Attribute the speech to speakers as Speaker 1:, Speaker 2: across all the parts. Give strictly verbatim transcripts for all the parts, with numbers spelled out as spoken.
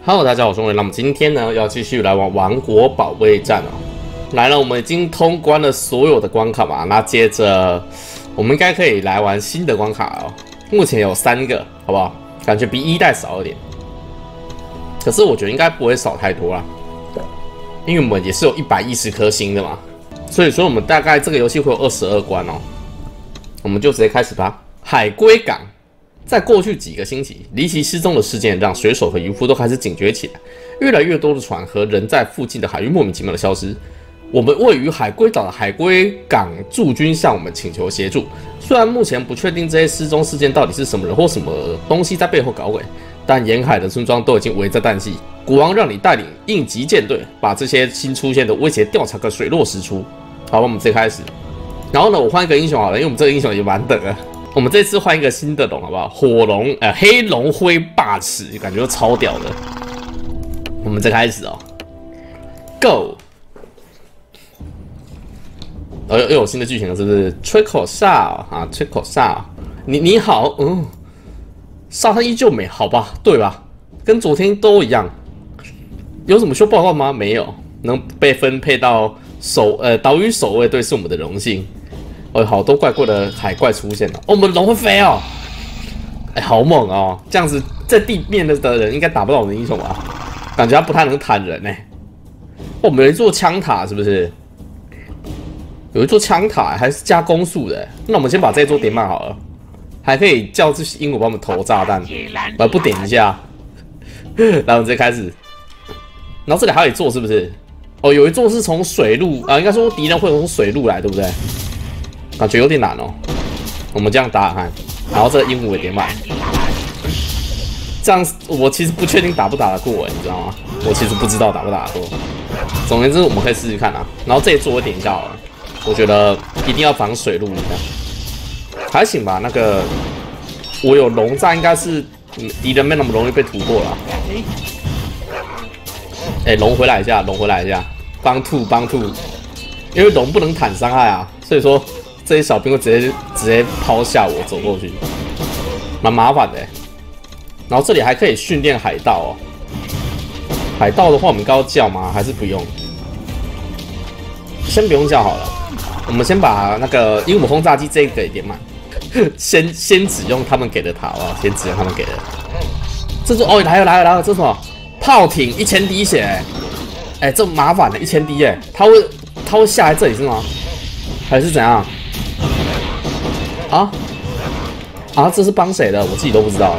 Speaker 1: Hello， 大家好，我是荣那我们今天呢要继续来玩王国保卫战哦。来了，我们已经通关了所有的关卡嘛，那接着我们应该可以来玩新的关卡哦。目前有三个，好不好？感觉比一代少一点，可是我觉得应该不会少太多啦。因为我们也是有一百一十颗星的嘛，所以说我们大概这个游戏会有二十二关哦。我们就直接开始吧。海龟港。 在过去几个星期，离奇失踪的事件让水手和渔夫都开始警觉起来。越来越多的船和人在附近的海域莫名其妙的消失。我们位于海龟岛的海龟港驻军向我们请求协助。虽然目前不确定这些失踪事件到底是什么人或什么东西在背后搞鬼，但沿海的村庄都已经危在旦夕。国王让你带领应急舰队，把这些新出现的威胁调查个水落石出。好，我们直接开始。然后呢，我换一个英雄好了，因为我们这个英雄也蛮等的。 我们这次换一个新的龙，好不好？火龙，呃，黑龙灰霸齿，感觉超屌的。我们再开始哦 ，Go！ 哦，又有新的剧情了，是不是？吹口哨啊，吹口哨。你你好，嗯，沙滩依旧美，好吧？对吧？跟昨天都一样。有什么修报告吗？没有。能被分配到守呃岛屿守卫队是我们的荣幸。 哦，好多怪怪的海怪出现了。哦，我们的龙会飞哦，哎，好猛哦！这样子在地面的的人应该打不到我们的英雄吧？感觉他不太能坦人呢。哦，我们有一座枪塔，是不是？有一座枪塔，还是加攻速的。那我们先把这一座点满好了，还可以叫这些鹦鹉帮我们投炸弹。我不点一下，然后我们直接开始。然后这里还有一座，是不是？哦，有一座是从水路啊，应该说敌人会从水路来，对不对？ 感觉有点难哦，我们这样打打看，然后这个鹦鹉也点满，这样我其实不确定打不打得过，你知道吗？我其实不知道打不打得过。总而言之，我们可以试试看啊。然后这一座我点一下好了，我觉得一定要防水路一下，还行吧。那个我有龙在，应该是敌人没那么容易被突破了。哎，龙回来一下，龙回来一下，帮兔帮兔，因为龙不能坦伤害啊，所以说。 这些小兵会直接直接抛下我走过去，蛮麻烦的。然后这里还可以训练海盗哦。海盗的话，我们应该要叫吗？还是不用？先不用叫好了。我们先把那个鹦鹉轰炸机这个给点满，先先只用他们给的塔哦，先只用他们给的。这是哦，来了来了来了，这是什么？炮艇一千滴血，哎、欸，这麻烦的，一千滴哎，他会他会下来这里是吗？还是怎样？ 啊啊！这是帮谁的？我自己都不知道。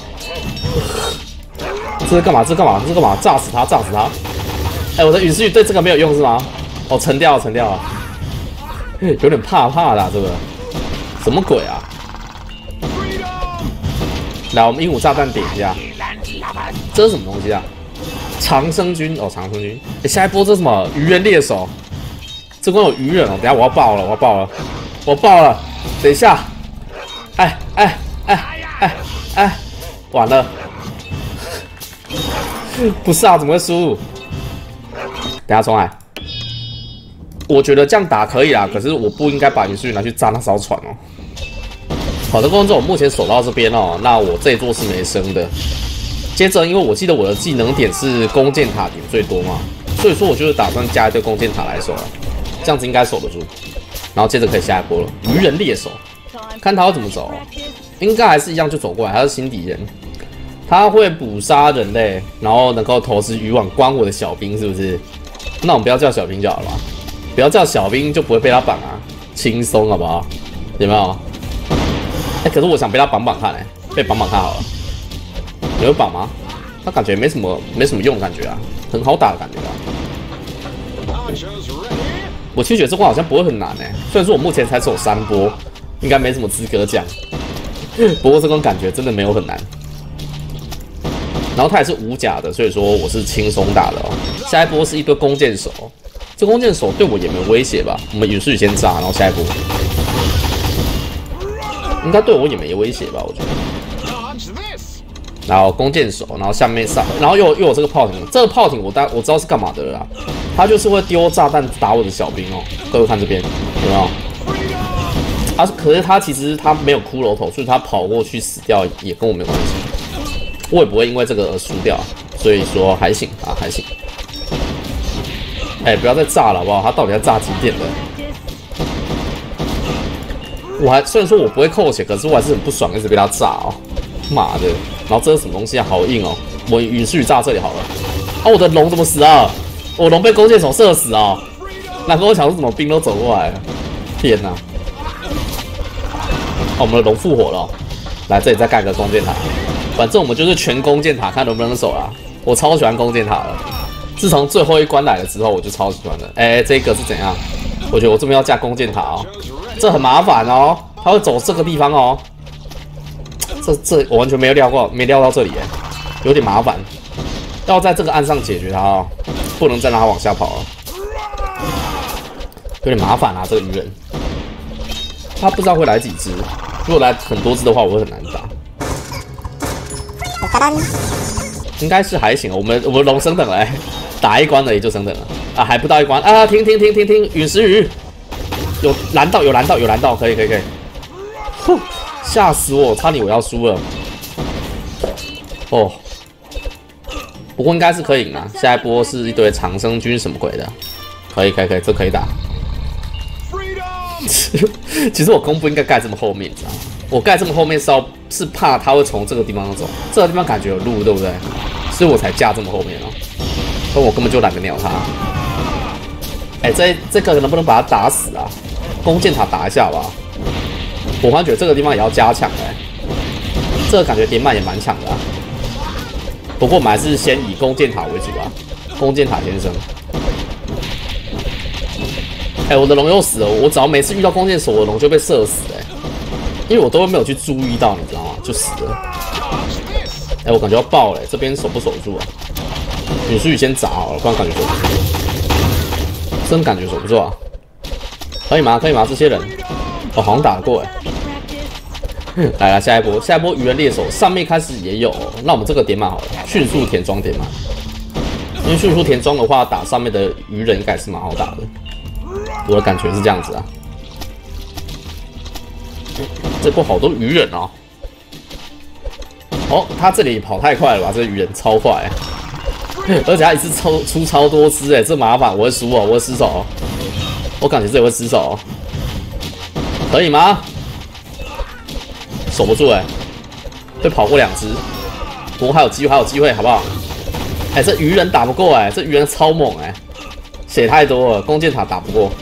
Speaker 1: 这是干嘛？这是干嘛？这是干嘛？炸死他！炸死他！哎、欸，我的陨石雨对这个没有用是吗？哦，沉掉了，沉掉了，有点怕怕的、啊、这个，什么鬼啊？来，我们鹦鹉炸弹点一下。这是什么东西啊？长生军哦，长生军。哎、欸，下一波这是什么？鱼人猎手。这关有鱼人哦，等一下我要爆了，我要爆了，我爆了。 等一下，哎哎哎哎哎，完了！不是啊，怎么会输？等下重来。我觉得这样打可以啦，可是我不应该把陨石雨拿去炸那艘船哦。好的，观众，我目前守到这边哦，那我这一座是没升的。接着，因为我记得我的技能点是弓箭塔点最多嘛，所以说我就是打算加一堆弓箭塔来守了，这样子应该守得住。 然后接着可以下一波了，鱼人猎手，看他要怎么走，应该还是一样就走过来，他是新敌人，他会捕杀人类，然后能够投掷渔网关我的小兵，是不是？那我们不要叫小兵就好了吧，不要叫小兵就不会被他绑啊，轻松好不好？有没有？哎、欸，可是我想被他绑绑看哎、欸，被绑绑看好了，有绑吗？他感觉没什么没什么用的感觉啊，很好打的感觉啊。 我其实觉得这关好像不会很难诶、欸，虽然说我目前才走三波，应该没什么资格讲。不过这关感觉真的没有很难。然后它也是无甲的，所以说我是轻松打的哦。下一波是一堆弓箭手，这弓箭手对我也没有威胁吧？我们陨石雨先炸，然后下一波应该对我也没威胁吧？我觉得。然后弓箭手，然后下面上，然后又又有这个炮艇，这个炮艇我大我知道是干嘛的了啦。 他就是会丢炸弹打我的小兵哦，各位看这边有没有？啊，可是他其实他没有骷髅头，所以他跑过去死掉也跟我没关系，我也不会因为这个而输掉， 所以说还行啊，还行。哎、欸，不要再炸了好不好？他到底要炸几点的？我还虽然说我不会扣血，可是我还是很不爽，一直被他炸哦。妈的！然后这是什么东西啊？好硬哦！我允许炸这里好了。啊，我的龙怎么死啊？我龙被弓箭手射死啊！难怪我想说怎么兵都走过来了。天哪！哦，我们的龙复活了、哦。来这里再盖个弓箭塔，反正我们就是全弓箭塔，看能不能守啦。我超喜欢弓箭塔了。自从最后一关来了之后，我就超喜欢的。哎、欸，这个是怎样？我觉得我这边要架弓箭塔哦，这很麻烦哦，他会走这个地方哦。这这我完全没有料过，没料到这里哎，有点麻烦。要在这个岸上解决它哦，不能再让它往下跑了，有点麻烦啊。这个鱼人，他不知道会来几只，如果来很多只的话，我会很难打。应该是还行，我们我们龙升等了、欸，打一关而已就升等了啊，还不到一关啊！停停停停停，陨石鱼有拦到有拦到有拦到，可以可以可以，呼，吓死我，差点我要输了。哦，不过应该是可以赢啊，下一波是一堆长生军什么鬼的，可以可以可以，这可以打。其实我弓不应该盖这么后面，你知道吗？我盖这么后面是要是怕他会从这个地方走，这个地方感觉有路，对不对？所以我才架这么后面哦。但我根本就懒得鸟他。哎、欸，这这个能不能把他打死啊？弓箭塔打一下吧。我忽然觉得这个地方也要加强哎、欸，这个感觉点满也蛮强的啊。不过我们还是先以弓箭塔为主啊，弓箭塔先生。哎、欸，我的龙又死了！我只要每次遇到弓箭手，我的龙就被射死哎、欸，因为我都没有去注意到，你知道吗？就死了。哎、欸，我感觉要爆了、欸，这边守不守住啊？陨石雨先砸好了，不然感觉守不住。真感觉守不住啊！可以吗？可以吗？这些人，哦，好像打得过哎、欸。来了，下一波，下一波鱼人猎手上面开始也有、哦，那我们这个点满好了，迅速填装点满。因为迅速填装的话，打上面的鱼人应该是蛮好打的。我的感觉是这样子啊。这波好多鱼人哦。哦，他这里跑太快了吧？这个鱼人超快、欸，而且他一次抽出超多只哎、欸，这麻烦，我会输哦，我会失手、哦。我感觉这里会失手、哦，可以吗？守不住哎、欸，被跑过两只，不过还有机会，还有机会，好不好？哎、欸，这鱼人打不过哎、欸，这鱼人超猛哎、欸，血太多了，弓箭塔打不过。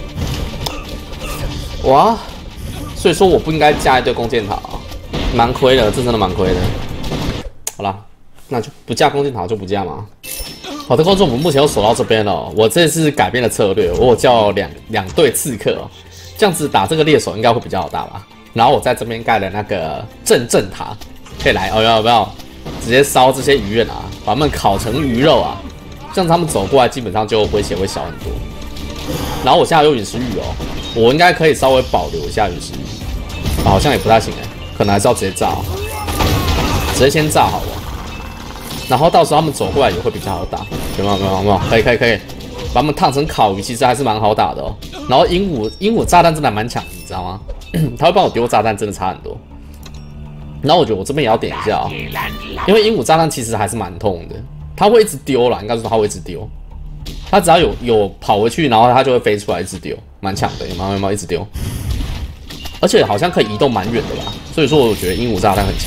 Speaker 1: 哇，所以说我不应该加一堆弓箭塔啊，蛮亏的，这真的蛮亏的。好啦，那就不架弓箭塔就不架嘛。好的，观众，我们目前又守到这边了、哦。我这次改变了策略，我有叫两两队刺客、哦，这样子打这个猎手应该会比较好打吧。然后我在这边盖了那个镇镇塔，可以来哦，要不要直接烧这些鱼人啊，把他们烤成鱼肉啊，这样他们走过来基本上就威胁会小很多。然后我现在有陨石雨哦，我应该可以稍微保留一下陨石雨、啊，好像也不太行哎，可能还是要直接炸、哦，直接先炸好了。然后到时候他们走过来也会比较好打，有没有？有没有？有没有？可以，可以，可以，把他们烫成烤鱼，其实还是蛮好打的哦。然后鹦鹉，鹦鹉炸弹真的蛮强，你知道吗？他会帮我丢炸弹，真的差很多。然后我觉得我这边也要点一下啊、哦，因为鹦鹉炸弹其实还是蛮痛的，它会一直丢啦，应该说它会一直丢。它只要有有跑回去，然后它就会飞出来一直丢，蛮强的，有没有？有没有？一直丢，而且好像可以移动蛮远的吧？所以说我觉得鹦鹉炸弹很强。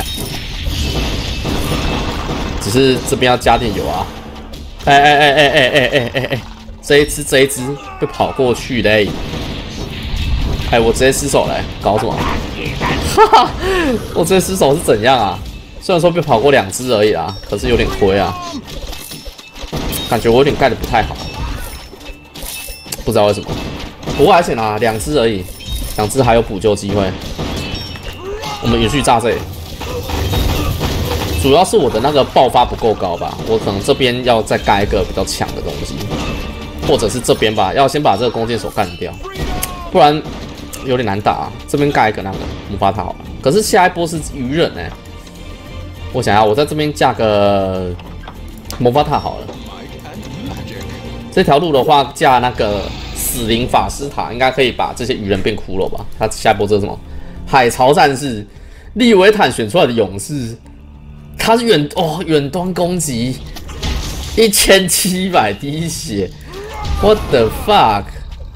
Speaker 1: 只是这边要加点油啊！哎哎哎哎哎哎哎哎哎，这一只这一只被跑过去嘞！哎，我直接失手嘞，搞什么？哈哈，我直接失手是怎样啊？虽然说被跑过两只而已啦，可是有点亏啊，感觉我有点盖的不太好，不知道为什么。不过还行啊，两只而已，两只还有补救机会。我们允许炸这里。主要是我的那个爆发不够高吧，我可能这边要再盖一个比较强的东西，或者是这边吧，要先把这个弓箭手干掉，不然有点难打、啊。这边盖一个那个魔法塔好了，可是下一波是鱼人哎、欸，我想要我在这边架个魔法塔好了。这条路的话，架那个死灵法师塔，应该可以把这些鱼人变骷髅吧？他下一波这是什么？海潮战士，利维坦选出来的勇士。他是远哦远端攻击， 一千七百滴血 ，What the fuck？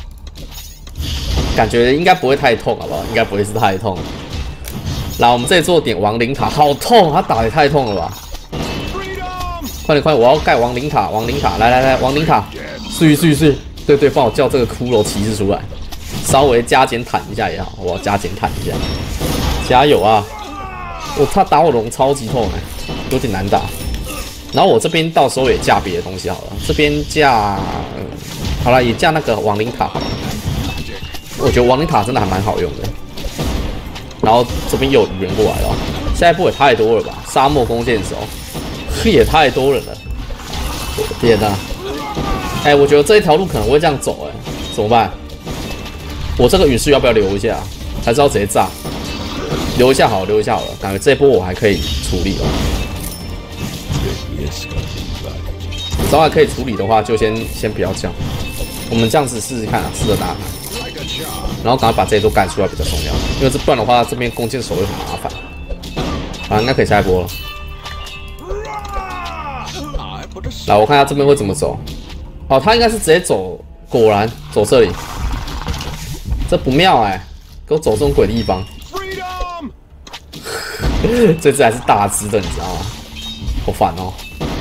Speaker 1: 感觉应该不会太痛，好不好？应该不会是太痛。来，我们这里做点亡灵塔，好痛！他打得太痛了吧？快点快点，我要盖亡灵塔，亡灵塔，来来来，亡灵塔，睡睡睡，对对，帮我叫这个骷髅骑士出来，稍微加减坦一下也好，我要加减坦一下，加油啊！我、哦、他打我龙超级痛哎，有点难打。然后我这边到时候也架别的东西好了，这边架，嗯、好了，也架那个亡灵塔好了。我觉得亡灵塔真的还蛮好用的。然后这边又有人过来了，下一步也太多了吧？沙漠弓箭手，也太多人了。我的天哪！哎、欸，我觉得这一条路可能会这样走，哎，怎么办？我这个陨石要不要留一下？还是要直接炸？留一下好了，留一下好了。感觉这一波我还可以处理哦。只要还可以处理的话，就先先不要这样。我们这样子试试看啊，试着打。然后赶快把这些都干出来比较重要，因为这不然的话，这边弓箭手会很麻烦。啊，应该可以下一波了。来，我看一下这边会怎么走。哦，他应该是直接走，果然走这里。这不妙哎、欸，给我走这种鬼地方。这只还是大只的，你知道吗？好烦哦。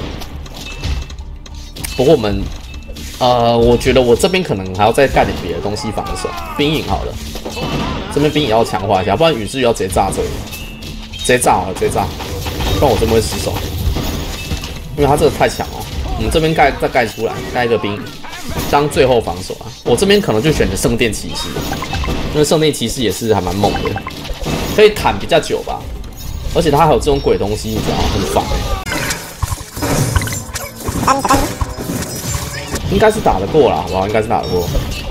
Speaker 1: 不过我们。呃，我觉得我这边可能还要再干点别的东西防守，兵营好了，这边兵营要强化一下，不然陨石要直接炸这里，直接炸好了，直接炸，不然我这边会失手，因为他这个太强哦。我们这边盖再盖出来，盖一个兵营当最后防守啊。我这边可能就选择圣殿骑士，因为圣殿骑士也是还蛮猛的，可以砍比较久吧，而且他还有这种鬼东西，你知道吗？很烦欸。应该是打得过啦，好不好？应该是打得过。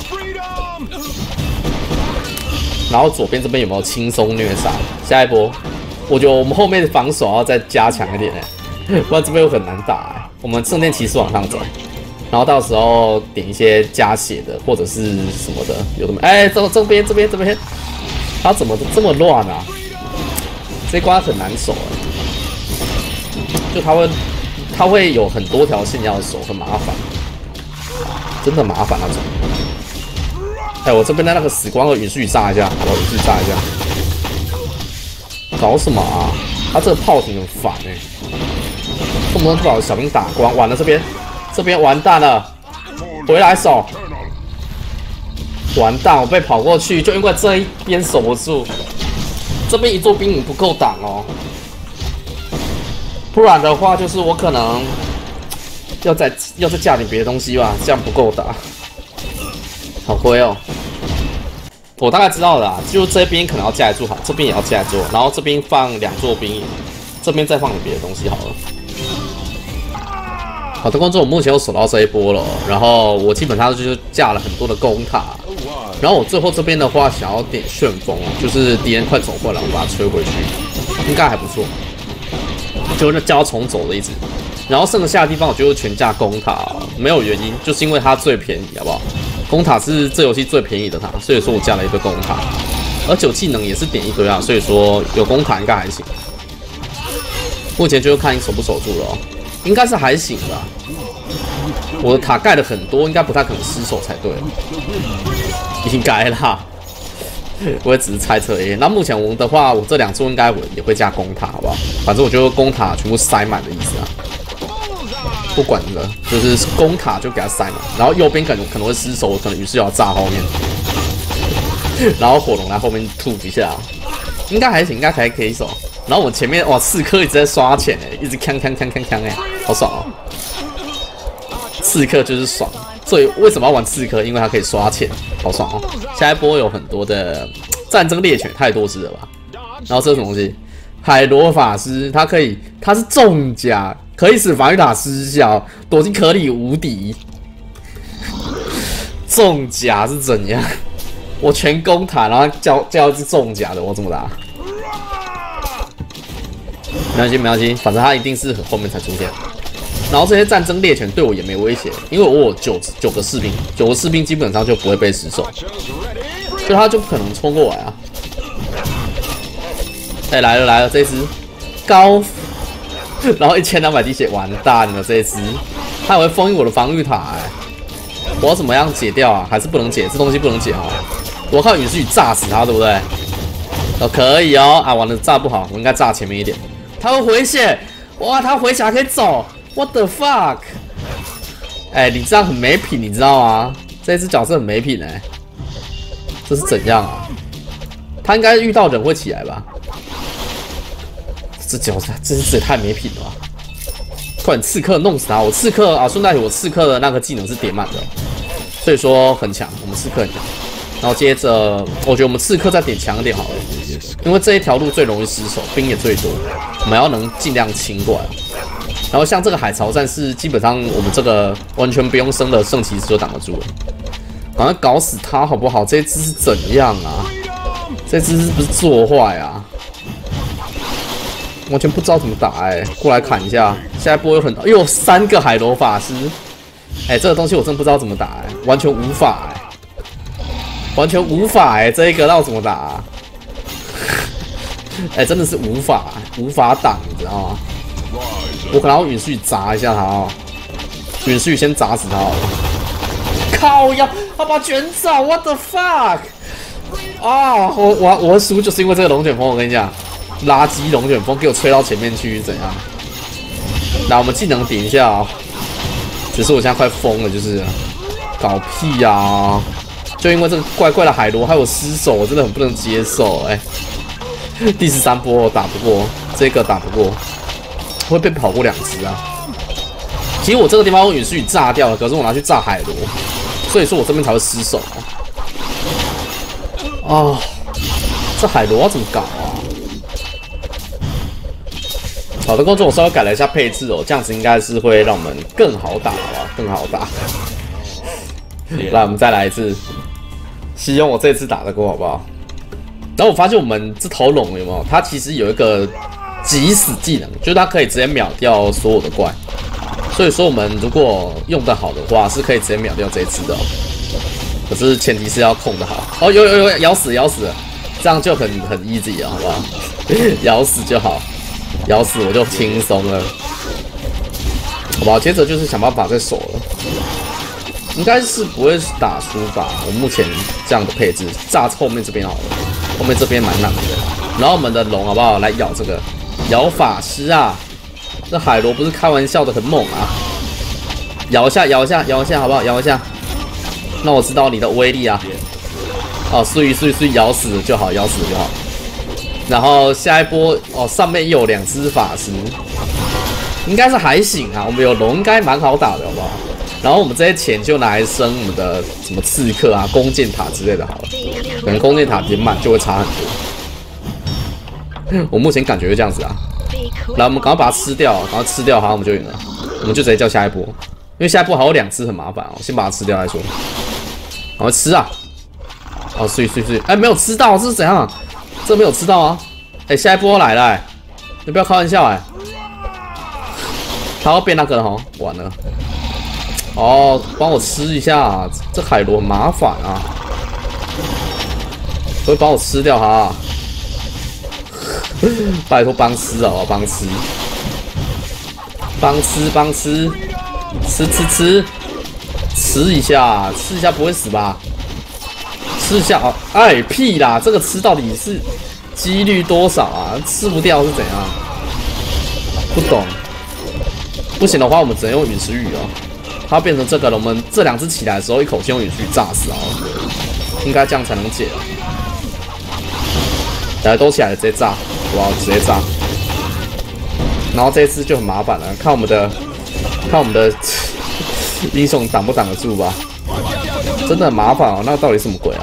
Speaker 1: 然后左边这边有没有轻松虐杀？下一波，我觉得我们后面的防守要再加强一点哎、欸，不然这边又很难打、欸。我们圣殿骑士往上走，然后到时候点一些加血的或者是什么的，有的没？哎、欸，这这边这边这边，他怎么这么乱啊？这关很难守哎、欸，就他会他会有很多条线要守，很麻烦。真的麻烦那种。哎、欸，我这边的那个死光的陨石雨炸一下，好吧，陨石雨炸一下。搞什么啊？他这个炮艇很烦哎、欸，动不动就把小兵打光，完了这边，这边完蛋了，回来守，完蛋，我被跑过去，就因为这一边守不住，这边一座兵营不够挡哦，不然的话就是我可能。要再要再架点别的东西吧，这样不够打，好亏哦。我大概知道了啦，就这边可能要架一座好，这边也要架一座，然后这边放两座兵营，这边再放点别的东西好了。好的，观众，我目前有守到这一波了，然后我基本上就是架了很多的弓塔，然后我最后这边的话想要点旋风，就是敌人快走过来，我把它吹回去，应该还不错。就是叫他重走的一直。然后剩下的地方我就全架弓塔，没有原因，就是因为它最便宜，好不好？弓塔是这游戏最便宜的塔，所以说我架了一堆弓塔，而且技能也是点一堆啊，所以说有弓塔应该还行。目前就是看你守不守住了、哦，应该是还行吧。我的塔盖的很多，应该不太可能失手才对，应该啦。我也只是猜测而已。那目前我们的话，我这两座应该我也会架弓塔，好不好？反正我觉得弓塔全部塞满的意思啊。不管了，就是弓塔就给它塞满，然后右边可能可能会失手，可能于是要炸后面，然后火龙来后面吐一下，应该还行，应该还可以守。然后我前面哇，刺客一直在刷钱哎，一直锵锵锵锵锵哎，好爽哦！刺客就是爽，所以为什么要玩刺客？因为它可以刷钱，好爽哦！下一波有很多的战争猎犬，太多只了吧？然后这是什么东西？海螺法师，它可以，它是重甲。可以使防御塔失效，躲进壳里无敌。重甲是怎样？我全攻塔，然后叫叫一只重甲的，我怎么打？没关系，没关系，反正他一定是很后面才出现。然后这些战争猎犬对我也没威胁，因为我有九九个士兵，九个士兵基本上就不会被失手，所以他就不可能冲过来啊。哎、欸，来了来了，这只高。然后一千两百滴血，完蛋了！这一只他还会封印我的防御塔哎、欸，我要怎么样解掉啊？还是不能解？这东西不能解哦。我靠陨石雨炸死他，对不对？哦，可以哦。啊，完了，炸不好，我应该炸前面一点。他会回血，哇，他回血还可以走 ，What the fuck？ 哎、欸，你这样很没品，你知道吗？这只角色很没品哎、欸，这是怎样啊？他应该遇到人会起来吧？这角色，这只也太没品了吧！快点刺客弄死他！我刺客啊，顺带我刺客的那个技能是点满的，所以说很强，我们刺客很强。然后接着，我觉得我们刺客再点强一点好了，因为这一条路最容易失手，兵也最多，我们要能尽量清过来。然后像这个海潮战士，基本上我们这个完全不用升的圣骑士就挡得住了。赶快搞死他好不好？这只是怎样啊？这只是不是做坏啊？完全不知道怎么打哎、欸！过来砍一下，下一波有很多，又三个海螺法师，哎、欸，这个东西我真的不知道怎么打哎、欸，完全无法哎、欸，完全无法哎、欸，这一个要怎么打、啊？哎、欸，真的是无法无法挡，你知道吗？我可能要陨石雨砸一下他哦，陨石雨先砸死他好了。靠呀！他把卷走 ，what the fuck！ 啊，我我我输就是因为这个龙卷风，我跟你讲，垃圾龙卷风给我吹到前面去，怎样？来，我们技能点一下哦。只是我现在快疯了，就是搞屁呀、啊！就因为这个怪怪的海螺还有失手，我真的很不能接受哎、欸。第十三波我打不过，这个打不过。会被跑过两只啊！其实我这个地方用陨石雨炸掉了，可是我拿去炸海螺，所以说我这边才会失手啊！哦，这海螺要怎么搞啊？好的，观众，我稍微改了一下配置哦，这样子应该是会让我们更好打，好吧？更好打。来，我们再来一次，希望我这次打得过，好不好？然后我发现我们这头龙有没有？它其实有一个急死技能，就是它可以直接秒掉所有的怪，所以说我们如果用得好的话，是可以直接秒掉这一只的、哦。可是前提是要控得好。哦，有有有，咬死咬死了，这样就很很 easy 了，好不好？咬死就好，咬死我就轻松了，好不好？接着就是想办法再守了，应该是不会打输吧？我目前这样的配置，炸后面这边好了，后面这边蛮难的。然后我们的龙好不好？来咬这个。咬法师啊，这海螺不是开玩笑的，很猛啊！咬一下，咬一下，咬一下，好不好？咬一下，那我知道你的威力啊！哦，碎碎碎，咬死了就好，咬死了就好。然后下一波哦，上面又有两只法师，应该是还行啊。我们有龙，应该蛮好打的，好不好？然后我们这些钱就拿来升我们的什么刺客啊、弓箭塔之类的好了，可能弓箭塔点满就会差很多。我目前感觉是这样子啊，来，我们赶快把它吃掉，赶快吃掉它，我们就赢了。我们就直接叫下一波，因为下一波还有两只很麻烦哦，先把它吃掉再说。赶快吃啊！哦，碎碎碎，哎，没有吃到，这是怎样？这没有吃到啊！哎，下一波来了、欸，你不要开玩笑哎、欸！它要变那个了哈，完了。哦，帮我吃一下，这海螺很麻烦啊，会帮我吃掉它。拜托帮吃哦，帮吃，帮吃帮吃，吃吃吃，吃一下，吃一下不会死吧？吃一下哦，哎屁啦，这个吃到底是几率多少啊？吃不掉是怎样？不懂，不行的话我们只能用陨石雨哦。它变成这个了，我们这两只起来的时候，一口气用陨石雨炸死哦，应该这样才能解。来，都起来了，直接炸！哇，直接炸！然后这一次就很麻烦了，看我们的，看我们的英雄挡不挡得住吧？真的很麻烦哦，那到底什么鬼啊？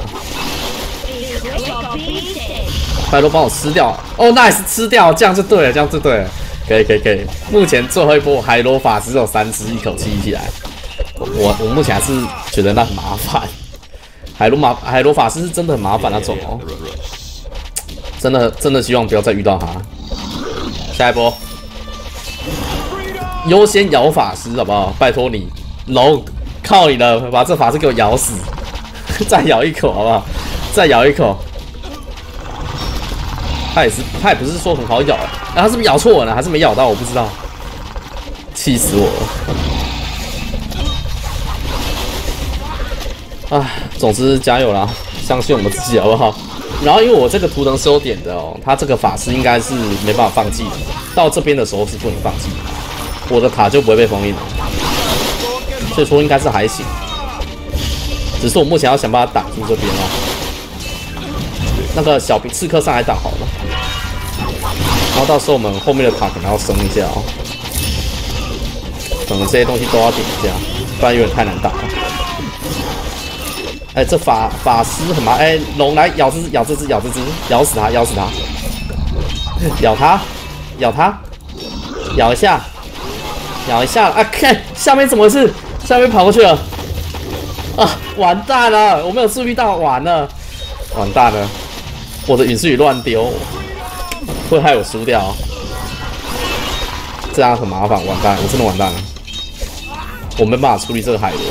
Speaker 1: 拜托帮我吃掉！哦 ，nice， 吃掉，这样就对了，这样就对了，可以可以可以。目前最后一波海螺法只有三只，一口气一起来。我我目前还是觉得那很麻烦。海螺麻海螺法师是真的很麻烦那种哦。真的真的希望不要再遇到他。下一波，优先咬法师好不好？拜托你，龙靠你了，把这法师给我咬死，再咬一口好不好？再咬一口。他也是，他也不是说很好咬，哎，他是不是咬错了呢？还是没咬到？我不知道，气死我了。 唉，总之加油啦，相信我们自己好不好？然后因为我这个图腾是有点的哦，他这个法师应该是没办法放弃的，到这边的时候是不能放弃的，我的塔就不会被封印了，所以说应该是还行。只是我目前要想办法挡住这边哦。那个小兵刺客上来挡好了，然后到时候我们后面的塔可能要升一下哦，可能这些东西都要点一下，不然有点太难打了。哎、欸，这法法师很麻烦。哎、欸，龙来咬这只，咬这只，咬这只，咬死它，咬死它，咬它，咬它，咬一下，咬一下。啊，看下面怎么回事？下面跑过去了。啊，完蛋了！我没有注意到，完了，完蛋了！我的陨石雨乱丢，会害我输掉。这样很麻烦，完蛋，我真的完蛋了。我没办法处理这个海螺。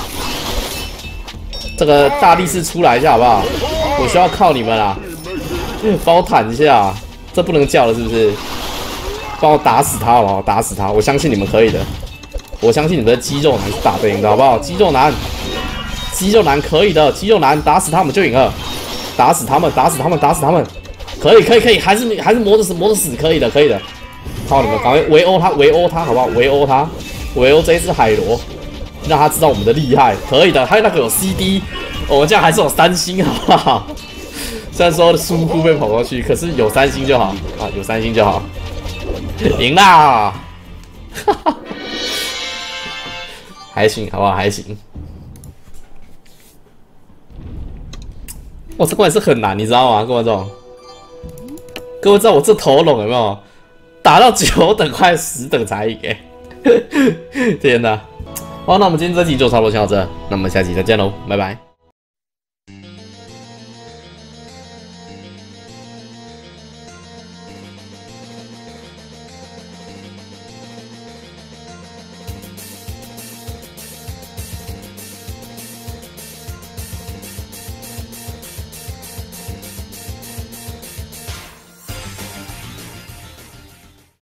Speaker 1: 这个大力士出来一下好不好？我需要靠你们啦，帮我坦一下，这不能叫了是不是？帮我打死他好不好？打死他，我相信你们可以的，我相信你们的肌肉男是打得赢的好不好？肌肉男，肌肉男可以的，肌肉男打死他们就赢了，打死他们，打死他们，打死他们，可以可以可以，还是还是磨着死磨着死，可以的可以的，靠你们，赶快围殴他，围殴他好不好？围殴他，围殴这一只海螺。让他知道我们的厉害，可以的。还有那个有 C D， 我们这样还是有三星，好不好？虽然说疏忽被跑过去，可是有三星就好啊，有三星就好。赢啦！哈哈，还行，好不好？还行。哇，这关也是很难，你知道吗，各位众？各位知道我这头龙有没有打到九等快十等才赢？哎，天哪！好，那我们今天这集就差不多先到这，那我们下期再见喽，拜拜。